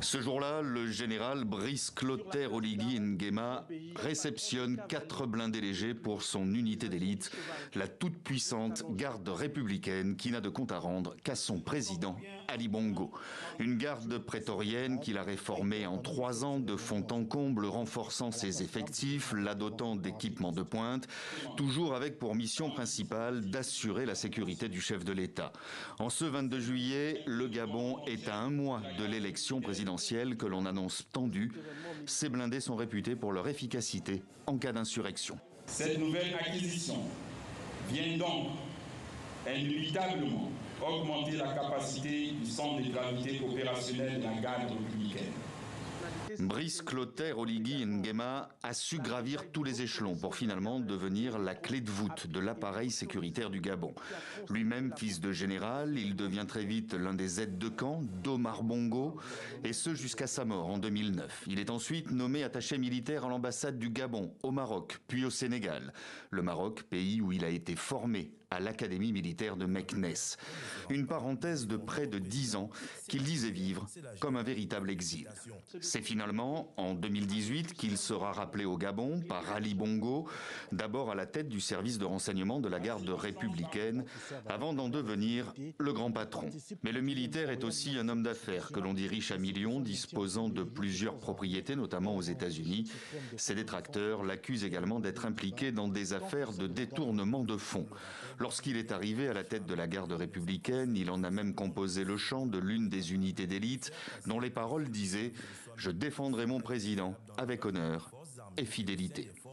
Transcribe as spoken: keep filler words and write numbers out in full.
Ce jour-là, le général Brice Clotaire Oligui Nguema réceptionne quatre blindés légers pour son unité d'élite, la toute-puissante garde républicaine qui n'a de compte à rendre qu'à son président, Ali Bongo. Une garde prétorienne qu'il a réformée en trois ans de fond en comble, renforçant ses effectifs, la dotant d'équipements de pointe, toujours avec pour mission principale d'assurer la sécurité du chef de l'État. En ce vingt-deux juillet, le Gabon est à un mois de l'élection présidentielle que l'on annonce tendue. Ces blindés sont réputés pour leur efficacité en cas d'insurrection. Cette nouvelle acquisition vient donc indubitablement augmenter la capacité du centre de gravité opérationnel de la garde républicaine. Brice Clotaire Oligui Nguema a su gravir tous les échelons pour finalement devenir la clé de voûte de l'appareil sécuritaire du Gabon. Lui-même fils de général, il devient très vite l'un des aides de camp d'Omar Bongo, et ce jusqu'à sa mort en deux mille neuf. Il est ensuite nommé attaché militaire à l'ambassade du Gabon, au Maroc, puis au Sénégal. Le Maroc, pays où il a été formé à l'académie militaire de Meknès. Une parenthèse de près de dix ans qu'il disait vivre comme un véritable exil. C'est finalement en deux mille dix-huit qu'il sera rappelé au Gabon par Ali Bongo, d'abord à la tête du service de renseignement de la garde républicaine, avant d'en devenir le grand patron. Mais le militaire est aussi un homme d'affaires que l'on dit riche à millions, disposant de plusieurs propriétés, notamment aux États-Unis. Ses détracteurs l'accusent également d'être impliqué dans des affaires de détournement de fonds. Lorsqu'il est arrivé à la tête de la garde républicaine, il en a même composé le chant de l'une des unités d'élite, dont les paroles disaient « Je défendrai mon président avec honneur et fidélité ».